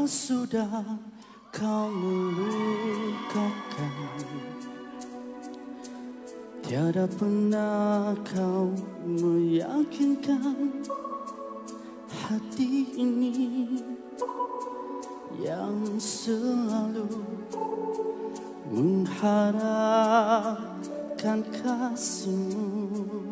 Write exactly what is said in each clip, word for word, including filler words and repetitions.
sudah kau melukakan, tiada pernah kau meyakinkan hati ini yang selalu mengharapkan kasihmu.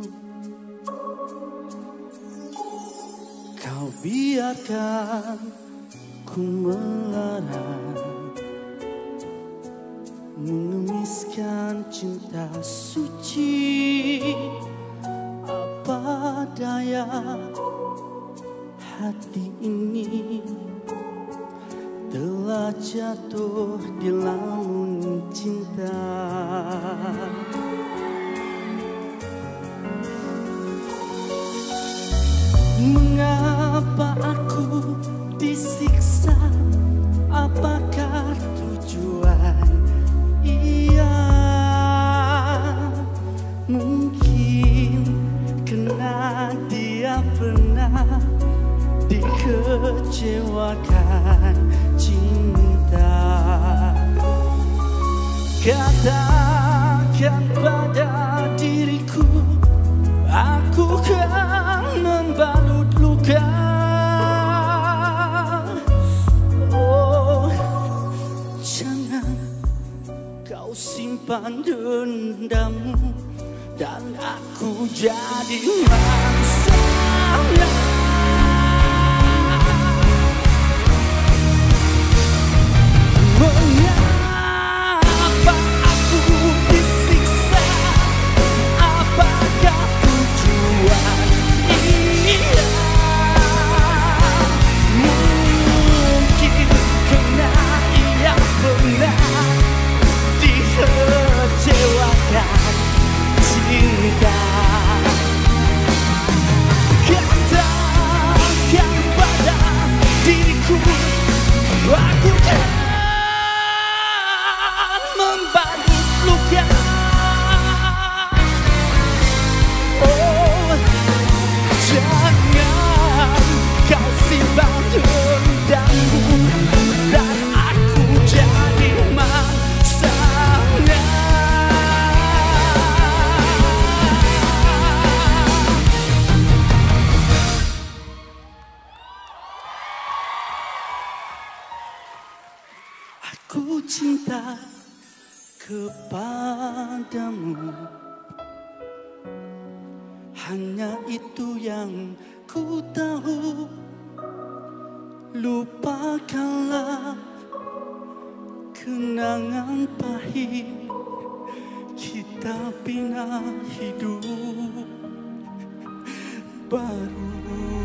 Kau biarkan ku melarang, mengemiskan cinta suci. Apa daya, hati ini telah jatuh di lamun cinta. Mengapa aku disiksa? Apakah tujuan? Iya, mungkin karena dia pernah dikecewakan cinta. Katakan pada diriku, aku kan membalut luka. Oh, jangan kau simpan dendammu dan aku jadi masalah. Mengapa aku disiksa? Apakah tujuan? Iya, mungkin karena ia pernah dikecewakan cinta. Katakan pada diriku, aku kan membalut luka. Oh, jangan kau simpan dendammu dan aku jadi masalah. Aku cinta kepadamu, hanya itu yang ku tahu. Lupakanlah kenangan pahit, kita bina hidup baru.